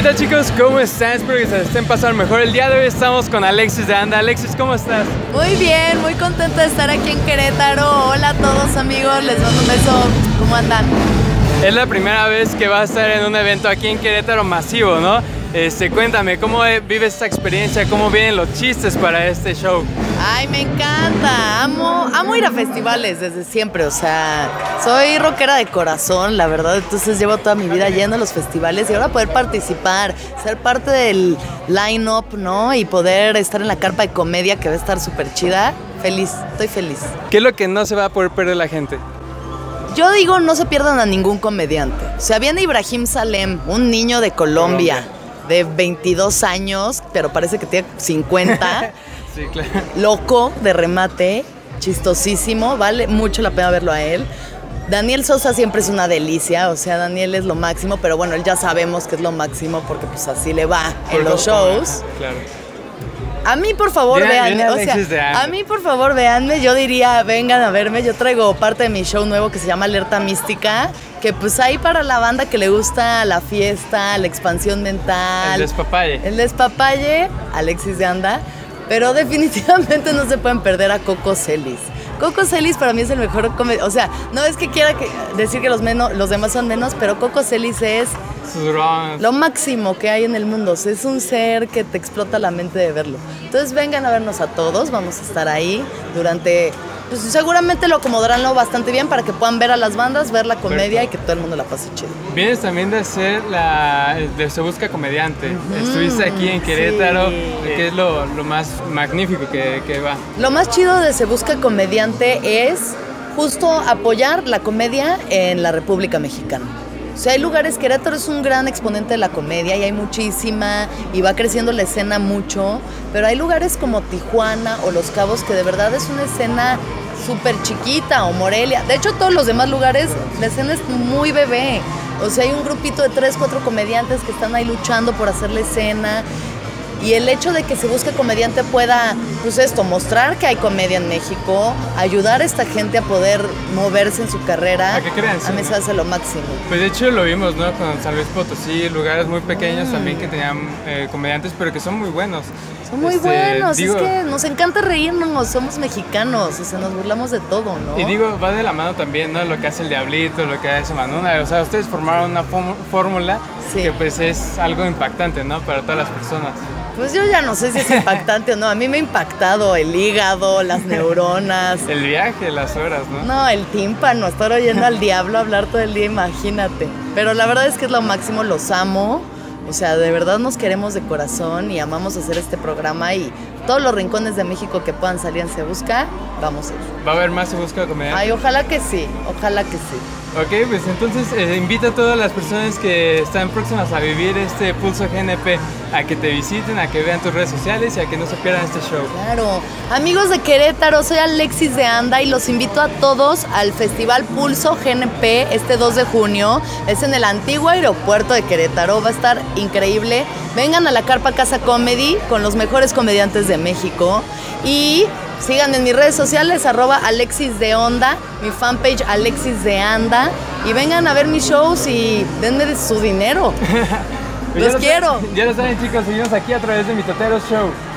tal, chicos? ¿Cómo están? Espero que se estén pasando mejor. El día de hoy estamos con Alexis de Anda. Alexis, ¿cómo estás? Muy bien, muy contenta de estar aquí en Querétaro. Hola a todos, amigos, les mando un beso. ¿Cómo andan? Es la primera vez que vas a estar en un evento aquí en Querétaro masivo, ¿no? Cuéntame, ¿cómo vives esta experiencia? ¿Cómo vienen los chistes para este show? Ay, me encanta. Amo ir a festivales desde siempre. O sea, soy rockera de corazón, la verdad. Entonces llevo toda mi vida yendo a los festivales y ahora poder participar, ser parte del line-up, ¿no? Y poder estar en la carpa de comedia que va a estar súper chida. Feliz, estoy feliz. ¿Qué es lo que no se va a poder perder la gente? Yo digo, no se pierdan a ningún comediante. O sea, viene Ibrahim Salem, un niño de Colombia. De 22 años, pero parece que tiene 50. Sí, claro. Loco, de remate, chistosísimo, vale mucho la pena verlo a él. Daniel Sosa siempre es una delicia, o sea, Daniel es lo máximo, pero bueno, él ya sabemos que es lo máximo porque pues así le va en los shows. Claro. A mí, por favor, véanme. O sea, a mí, por favor, véanme. Yo diría, vengan a verme. Yo traigo parte de mi show nuevo que se llama Alerta Mística, que pues ahí para la banda que le gusta la fiesta, la expansión mental. El despapalle. El despapalle, Alexis de Anda. Pero definitivamente no se pueden perder a Coco Celis. Coco Celis para mí es el mejor comediante. O sea, no es que quiera decir que los demás son menos, pero Coco Celis es lo máximo que hay en el mundo. O sea, es un ser que te explota la mente de verlo. Entonces vengan a vernos a todos, vamos a estar ahí durante... Pues seguramente lo acomodarán bastante bien para que puedan ver a las bandas, ver la comedia y que todo el mundo la pase chido. Vienes también de hacer de Se Busca Comediante. Estuviste aquí en Querétaro, sí. ¿Qué es lo más magnífico que va? Lo más chido de Se Busca Comediante es justo apoyar la comedia en la República Mexicana. O sea, hay lugares, Querétaro es un gran exponente de la comedia y hay muchísima y va creciendo la escena mucho, pero hay lugares como Tijuana o Los Cabos que de verdad es una escena súper chiquita, o Morelia. De hecho, todos los demás lugares la escena es muy bebé. O sea, hay un grupito de 3, 4 comediantes que están ahí luchando por hacer la escena. Y el hecho de que Se Busque Comediante pueda, pues esto, mostrar que hay comedia en México, ayudar a esta gente a poder moverse en su carrera, a que crean, a mí se hace lo máximo. Pues de hecho lo vimos, ¿no? Con San Luis Potosí, lugares muy pequeños también que tenían comediantes, pero que son muy buenos. Son muy buenos, es que nos encanta reírnos, somos mexicanos, o sea, nos burlamos de todo, ¿no? Y digo, va de la mano también, ¿no? Lo que hace el Diablito, lo que hace Manuna, o sea, ustedes formaron una fórmula que pues es algo impactante, ¿no? Para todas las personas. Pues yo ya no sé si es impactante o no. A mí me ha impactado el hígado, las neuronas. El viaje, las horas, ¿no? No, el tímpano, estar oyendo al diablo hablar todo el día, imagínate. Pero la verdad es que es lo máximo, los amo. O sea, de verdad nos queremos de corazón y amamos hacer este programa y todos los rincones de México que puedan salir en Se Busca, vamos a ir. ¿Va a haber más Se Busca Comediante? Ay, ojalá que sí, ojalá que sí. Ok, pues entonces invita a todas las personas que están próximas a vivir este Pulso GNP a que te visiten, a que vean tus redes sociales y a que no se pierdan este show. Claro. Amigos de Querétaro, soy Alexis de Anda y los invito a todos al Festival Pulso GNP este 2 de junio. Es en el antiguo aeropuerto de Querétaro, va a estar increíble. Vengan a la Carpa Casa Comedy con los mejores comediantes de México y... síganme en mis redes sociales, @AlexisDeOnda, mi fanpage Alexis de Anda, y vengan a ver mis shows y denme de su dinero. Los quiero. Ya lo saben, chicos, seguimos aquí a través de Mitoteros Show.